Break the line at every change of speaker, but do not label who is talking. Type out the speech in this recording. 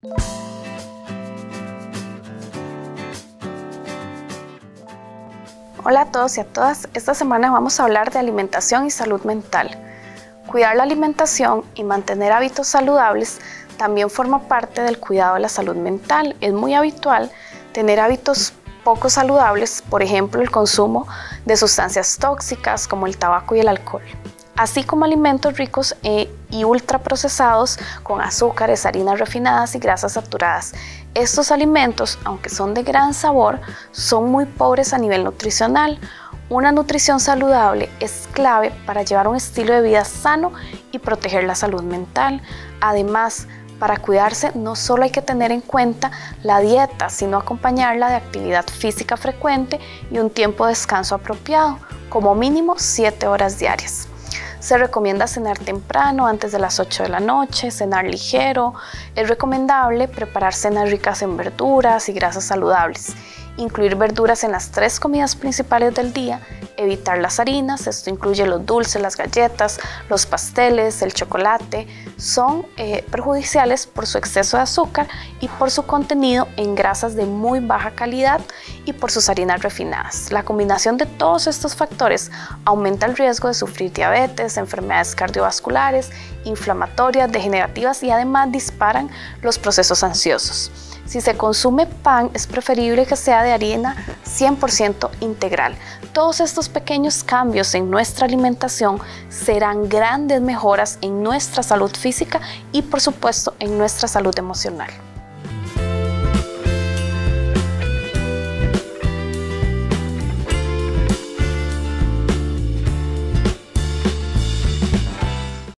Hola a todos y a todas, esta semana vamos a hablar de alimentación y salud mental. Cuidar la alimentación y mantener hábitos saludables también forma parte del cuidado de la salud mental. Es muy habitual tener hábitos poco saludables, por ejemplo el consumo de sustancias tóxicas como el tabaco y el alcohol, así como alimentos ricos y ultraprocesados con azúcares, harinas refinadas y grasas saturadas. Estos alimentos, aunque son de gran sabor, son muy pobres a nivel nutricional. Una nutrición saludable es clave para llevar un estilo de vida sano y proteger la salud mental. Además, para cuidarse no solo hay que tener en cuenta la dieta, sino acompañarla de actividad física frecuente y un tiempo de descanso apropiado, como mínimo 7 horas diarias. Se recomienda cenar temprano, antes de las 8 de la noche, cenar ligero. Es recomendable preparar cenas ricas en verduras y grasas saludables. Incluir verduras en las 3 comidas principales del día, evitar las harinas, esto incluye los dulces, las galletas, los pasteles, el chocolate, son perjudiciales por su exceso de azúcar y por su contenido en grasas de muy baja calidad y por sus harinas refinadas. La combinación de todos estos factores aumenta el riesgo de sufrir diabetes, enfermedades cardiovasculares, inflamatorias, degenerativas y además disparan los procesos ansiosos. Si se consume pan, es preferible que sea de harina 100% integral. Todos estos pequeños cambios en nuestra alimentación serán grandes mejoras en nuestra salud física y por supuesto en nuestra salud emocional.